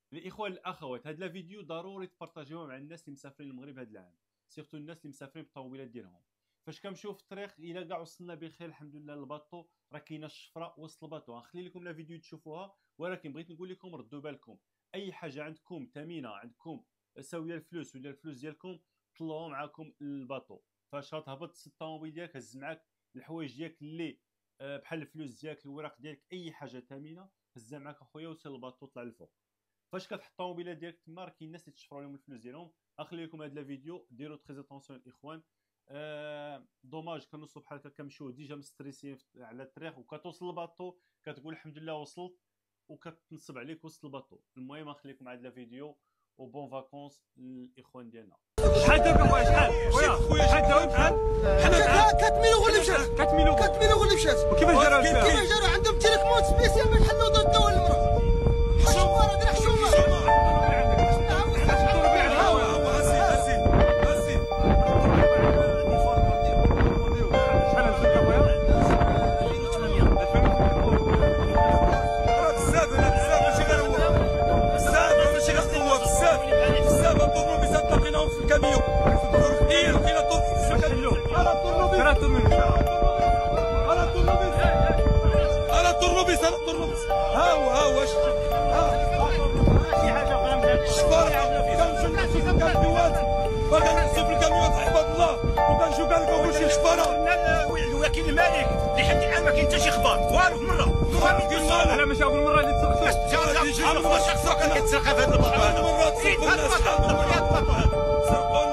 الاخوان الاخوات، هذا الفيديو ضروري تبارطاجيوه مع الناس اللي مسافرين المغرب هذا العام، سيرتو الناس اللي مسافرين بالطوموبيلات ديالهم. فاش كنمشيو في الطريق الى كاع وصلنا بخير الحمد لله للباطو، راه كاينه الشفره وسط الباطو. غنخلي لكم لا فيديو تشوفوها، ولكن بغيت نقول لكم ردوا بالكم، اي حاجه عندكم ثمينه، عندكم ساويه الفلوس ولا الفلوس ديالكم، طلعوا معاكم الباطو. فاش غتهبط الطوموبيل ديالك هز معاك الحوايج ديالك اللي بحال الفلوس ديالك، الوراق ديالك، اي حاجه ثمينه هزها معاك اخويا وسير الباطو طلع للفوق. فاش كتحط الطوموبيلات ديالك تما، راه كاين الناس اللي تشفروا لهم الفلوس ديالهم. غنخلي لكم هذا الفيديو، ديروا تري اتونسيون الاخوان. دوماج كنوصلوا بحال هكا كنمشيو ديجا مستريسين على الطريق، وكتوصل الباطو كتقول الحمد لله وصلت، وكتنصب عليك وسط الباطو. المهم غنخليكم هذا الفيديو، وبون فاكونس للاخوان ديالنا. شحال دابا خويا؟ شحال خويا؟ شحال دابا؟ شحال؟ 4 مليون اللي مشات، 4 مليون اللي مشات. وكيفاش داروا؟ كيفاش داروا؟ عندهم تيليفون سبيسيال باش يحلوا الضوء للمراه. حشومه هذه حشومه. ها هو واش شي حاجه اخرى من هذا الشفار. كنمشيو الكاميوات، باغي نحسب الكاميوات عباد الله، وكنشوف كاع الكل شي شفاره. الوكيل الملك اللي حد الان ما كاين حتى شي اخبار والو مره. انا ماشي اول مره اللي تسرقوا. شخص كيتسرق في هذا البلاصه هذا.